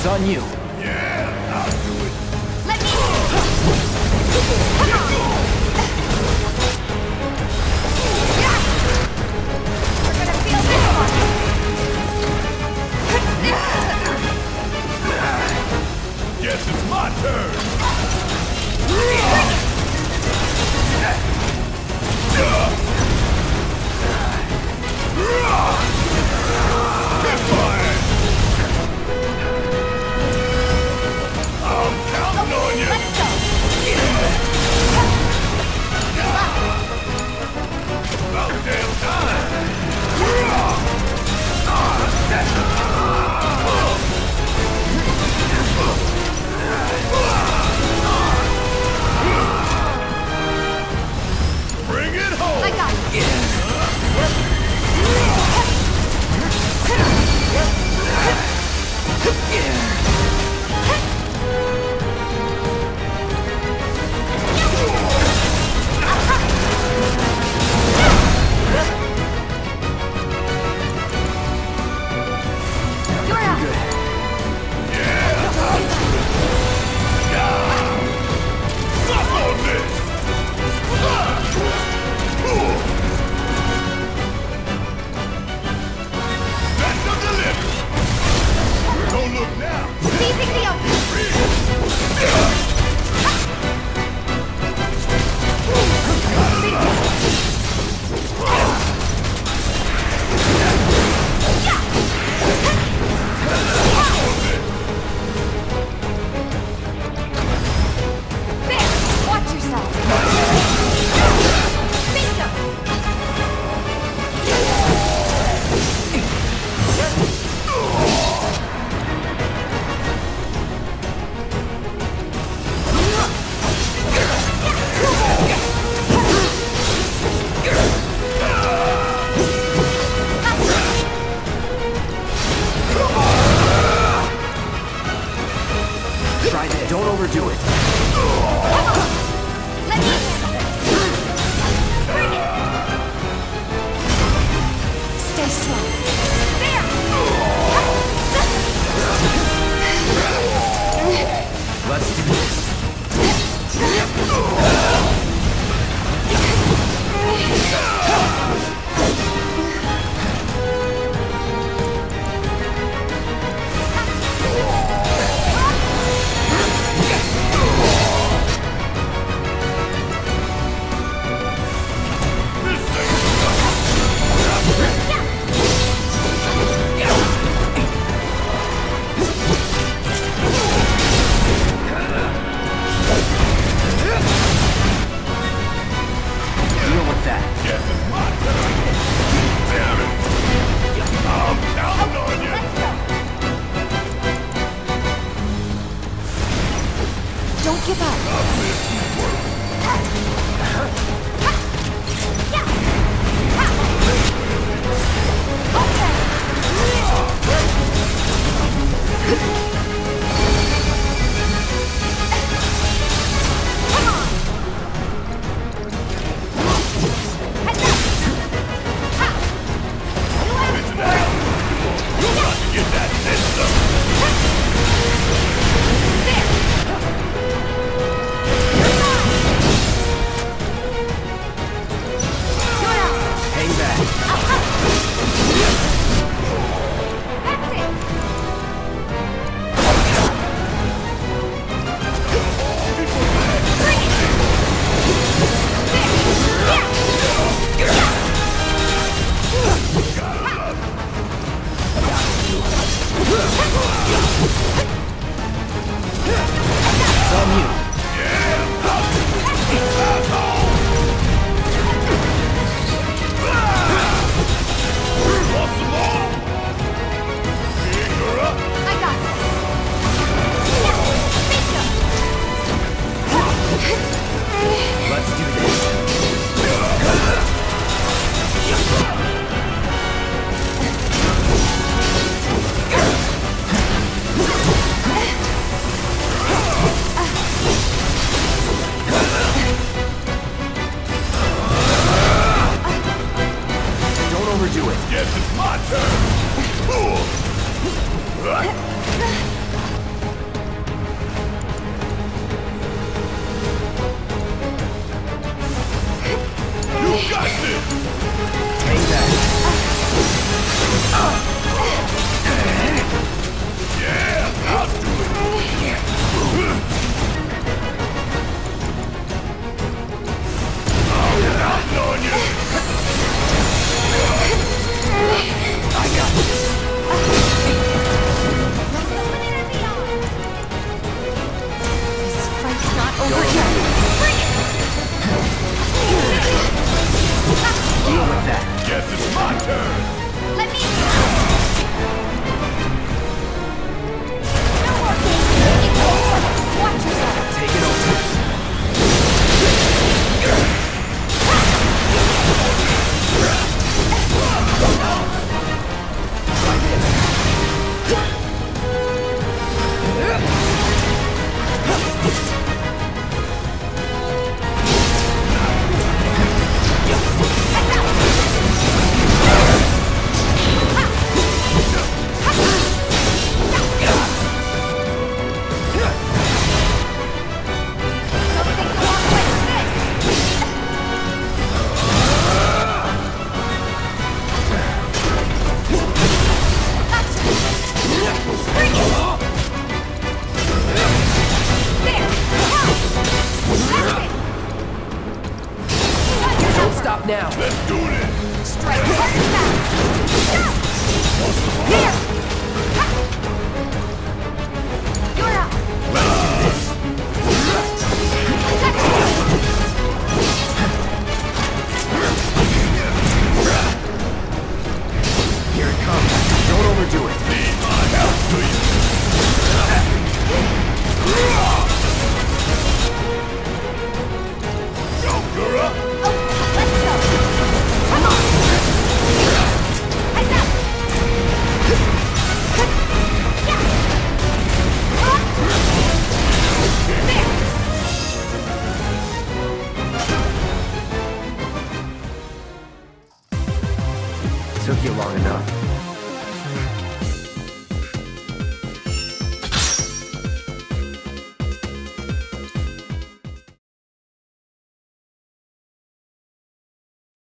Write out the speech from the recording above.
It's on you. Yeah, I'll do it. Let me. Come on. We're gonna feel this one. Guess it's my turn. I'm counting on you. Let's go. About damn time. Bring it home. I got it. You're up. Suck on this. That's the delivery. Don't look now. Seizing the open. There. Watch yourself. Bingo. Try that. Don't overdo it. Let me handle this. Bring it. Stay strong. There. Let's do this. Deal with that. Guess it's my turn. Damn it. I'm counting on you. Let's go. Don't give up. I'll miss you work. Bitch in the house. You're about to get that system. Hang back. That's it. It's on you. Want some more? Finger up. I got this. Let's do this. Don't overdo it. Guess it's my turn. got this! Hang back. Yeah, I'll do it! Counting on you! I got this. This fight's not over yet. Bring it! Deal with that. Guess it's my turn! Let me... No more games. Watch yourself. Take it over. Don't stop now. Let's do this! Strike hard and fast. Here. You're up. Here it comes. Don't overdo it. Need my help, do you? Joker up! Let's go. Come on. Heads up. Took you long enough.